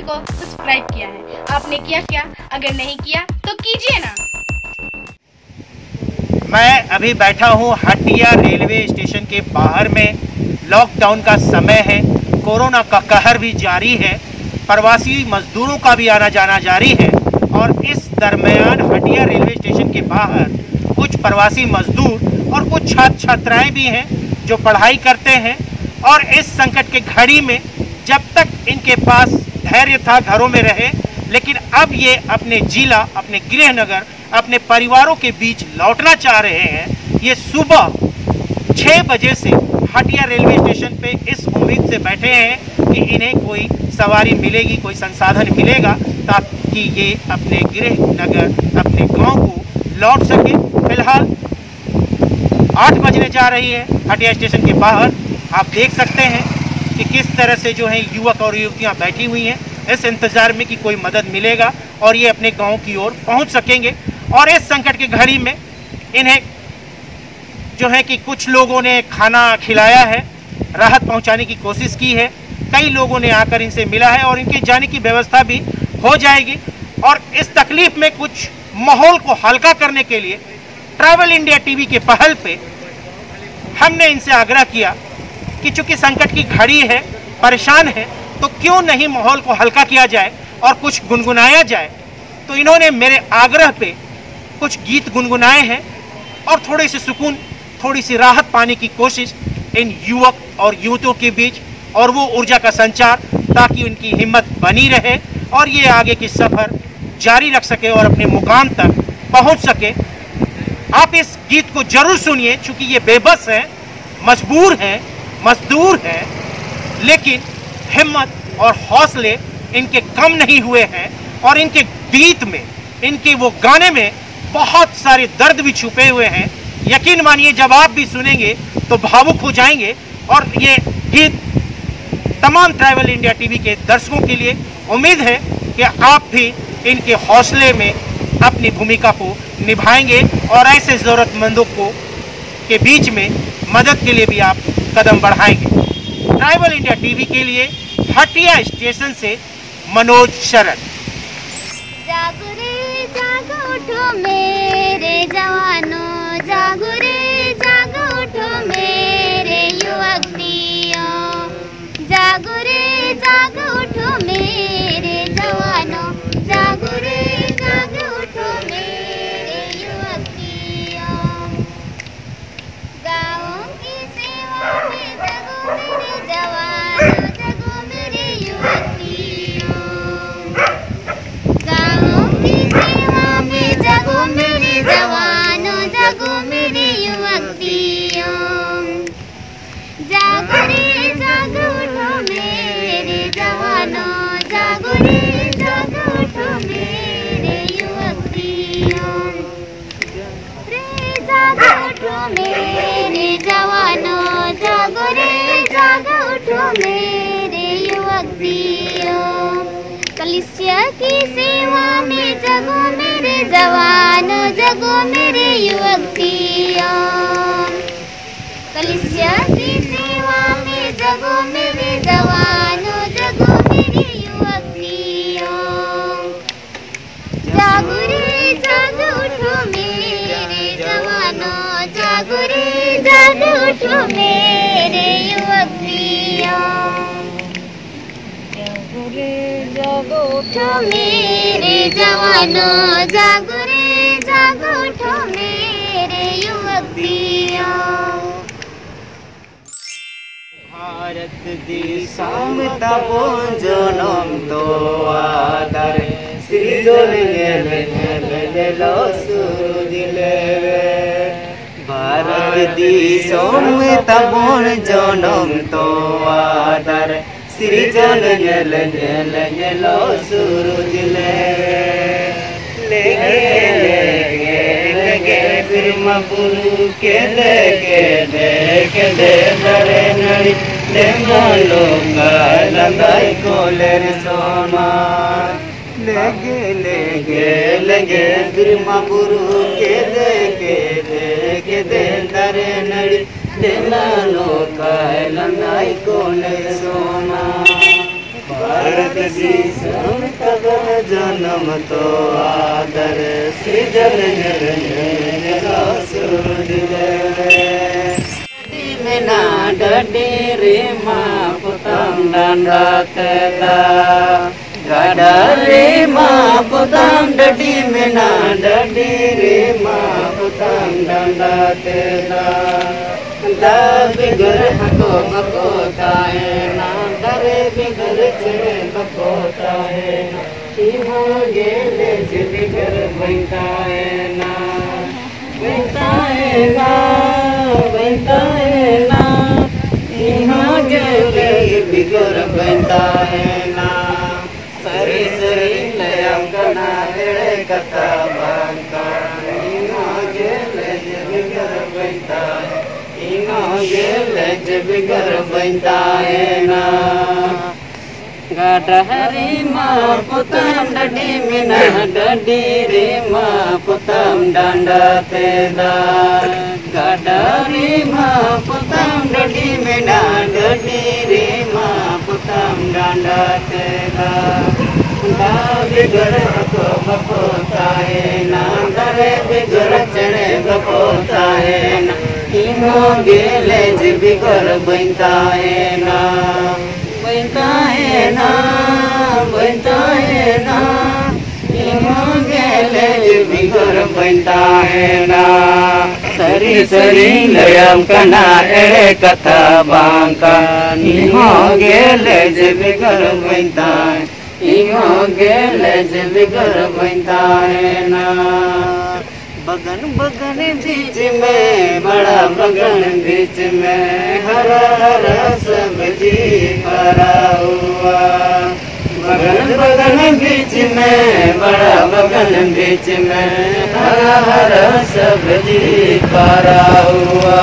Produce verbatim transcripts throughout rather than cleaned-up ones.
को सब्सक्राइब किया है। आपने किया क्या? अगर नहीं किया तो कीजिए ना। मैं अभी बैठा हूँ हटिया रेलवे स्टेशन के बाहर में। लॉकडाउन का समय है, कोरोना का कहर भी जारी है, प्रवासी मजदूरों का भी आना जाना जारी है और इस दरमियान हटिया रेलवे स्टेशन के बाहर कुछ प्रवासी मजदूर और कुछ छात्र छात्राएं भी हैं जो पढ़ाई करते हैं। और इस संकट के घड़ी में जब तक इनके पास धैर्य था घरों में रहे, लेकिन अब ये अपने जिला, अपने गृह नगर, अपने परिवारों के बीच लौटना चाह रहे हैं। ये सुबह छः बजे से हटिया रेलवे स्टेशन पे इस उम्मीद से बैठे हैं कि इन्हें कोई सवारी मिलेगी, कोई संसाधन मिलेगा ताकि ये अपने गृह नगर, अपने गांव को लौट सके। फिलहाल आठ बजने जा रही है हटिया स्टेशन के बाहर। आप देख सकते हैं कि किस तरह से जो है युवक और युवतियां बैठी हुई हैं इस इंतज़ार में कि कोई मदद मिलेगा और ये अपने गांव की ओर पहुंच सकेंगे। और इस संकट की घड़ी में इन्हें जो है कि कुछ लोगों ने खाना खिलाया है, राहत पहुंचाने की कोशिश की है। कई लोगों ने आकर इनसे मिला है और इनके जाने की व्यवस्था भी हो जाएगी। और इस तकलीफ में कुछ माहौल को हल्का करने के लिए ट्रैवल इंडिया टीवी के पहल पे हमने इनसे आग्रह किया कि चूंकि संकट की घड़ी है, परेशान है, तो क्यों नहीं माहौल को हल्का किया जाए और कुछ गुनगुनाया जाए। तो इन्होंने मेरे आग्रह पे कुछ गीत गुनगुनाए हैं और थोड़ी सी सुकून, थोड़ी सी राहत पाने की कोशिश इन युवक और युवतियों के बीच और वो ऊर्जा का संचार, ताकि उनकी हिम्मत बनी रहे और ये आगे की सफ़र जारी रख सके और अपने मुकाम तक पहुंच सके। आप इस गीत को जरूर सुनिए, चूंकि ये बेबस हैं, मजबूर हैं, मजदूर हैं, लेकिन हिम्मत और हौसले इनके कम नहीं हुए हैं और इनके गीत में, इनके वो गाने में बहुत सारे दर्द भी छुपे हुए हैं। यकीन मानिए जब आप भी सुनेंगे तो भावुक हो जाएंगे। और ये गीत तमाम ट्रैवल इंडिया टीवी के दर्शकों के लिए उम्मीद है कि आप भी इनके हौसले में अपनी भूमिका को निभाएंगे और ऐसे ज़रूरतमंदों को के बीच में मदद के लिए भी आप कदम बढ़ाएंगे। ट्रैवल इंडिया टीवी के लिए हटिया स्टेशन से मनोज शरद। जागो रे जागो उठो मेरे जवानों, जागो रे जागो उठो मेरे युवतियों, जागो रे जागो उठो मेरे जवानों, जागो रे जागो उठो मेरे युवतियों। गाँव की सेवा में जगो मेरे जवानों, जगो मेरे युवतियों। गाँव की सेवा में जगो मेरे जवानों, जगो मेरे युवतियों। जागो रे जागो उठो मेरे जवानों, जागो रे जागो उठो मेरे युवतियों। रे जागो उठो मेरे जवानों, जागो रे जागो उठो मेरे युवतियों। कलिसिया की सेवा में जगो मेरे जवानों, जगो मेरे युवतियों। कलिसिया की सेवा में जगो मेरे जवानों, जगो मेरे युवतियों। जागो रे जागो उठो मेरे जवानों, जागो रे जागो उठो मेरे युवतियों। जागो रे जागो उठो मेरे जवानों, जागो रे जागो उठो मेरे युवतियों। भारत देशम तबो जनम तो आदर सृजन गेलो सुदिले। भारत देशम तबो जनम तो आदर सृजन गेलो सुदिले। लेगे लेगे लेगे बिरमा पुरु के लेगे लेगे ले नरे नरी ले मालो लंगाई कोलेर सोना। लेगे लेगे लेगे बिरमा पुरु के लेगे लेगे दे नरे नरी ले मालो लंगाई कोलेर सोना। भारत सी संकद जन्म तो आदर सृजन जल जला सूरज मेना डडी रे माँ पुतम डांडा तेदा गाड़ा रे माँ पुतम डडी मेना डडी रे माँ पुतम डांडा तेदा दा बिगर हको बकोता है ना डरे बिगर चढ़े बकोता है ना यहाँ गेले जे बिगर बनता है ना बनता है ना बनता है ना यहाँ गेले बिगर बनता है ना सरी सरी लयम कना एड़े कथा बांका यहाँ गेले जे बिगर बनता है गेले जब घर बनता है ना गाड़ा रे माँ पुतम डडी मीना डडी रे माँ पुतम डांडा तेदा गाड़ा रे माँ पुतम डडी मीना डडी रे माँ पुतम डांडा तेदा बिगड़ को बपोता है ना डरे बिगड़ चढ़े बपोता है ना यहाँ गेले जे बिगड़ बनता है ना बनता है ना बनता है ना यहाँ गेले जे बिगड़ बनता है ना सरी सरी लयम कना एड़े कथा बांका यहाँ गेले जे बिगड़ बनता है यहाँ गेले जे बिगड़ बनता है ना बगन बगन बीच में बड़ा बगन बीच में हरा हरा सब्जी भरा हुआ बगन बगन बीच में बड़ा बगन बीच में हरा हरा सब्जी भरा हुआ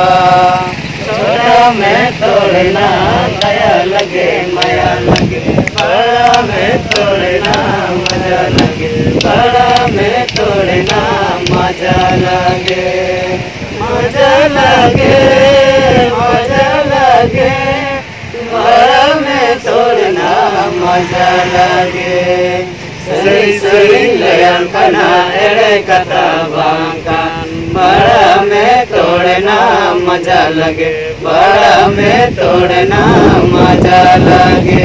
छोटा में तोड़ना दया लगे माया लगे बड़ा में तोड़ना मजा लगे बड़ा में तोड़ना मजा लगे मजा लगे मजा लगे बड़ा में तोड़ना मजा लगे सरी सरी लयन कना एड़े कथा बांका बड़ा में तोड़ना मजा लगे बड़ा में तोड़ना मजा लगे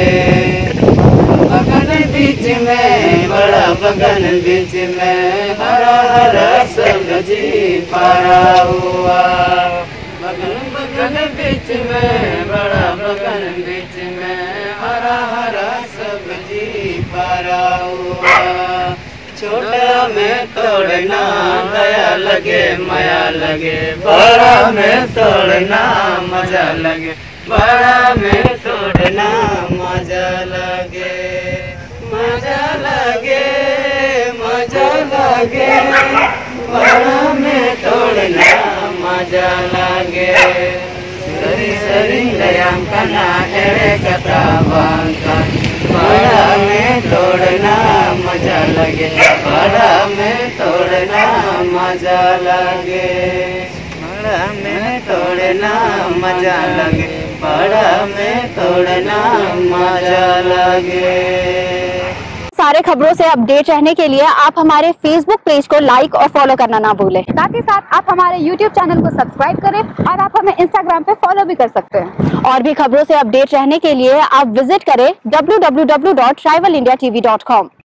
बगन बीच में बड़ा बगन बीच में हरा हरा सब्जी पड़ा हुआ बगन बगन बीच में बड़ा बगन बीच में हरा हरा सब्जी पड़ा हुआ छोटा में तोड़ना दया लगे माया लगे बड़ा में तोड़ना मजा लगे बड़ा में तोड़ना मजा लगे मजा लगे मजा लगे बड़ा में तोड़ना मजा लगे सरी सरी लयम कना एड़े कथा बांका बड़ा में तोड़ना मजा लगे बड़ा में तोड़ना मजा लगे बड़ा में तोड़ना मजा लगे बड़ा में तोड़ना मजा लगे। सारे खबरों से अपडेट रहने के लिए आप हमारे फेसबुक पेज को लाइक और फॉलो करना ना भूलें। साथ ही साथ आप हमारे यूट्यूब चैनल को सब्सक्राइब करें और आप हमें इंस्टाग्राम पे फॉलो भी कर सकते हैं। और भी खबरों से अपडेट रहने के लिए आप विजिट करें W W W dot tribal India TV dot com.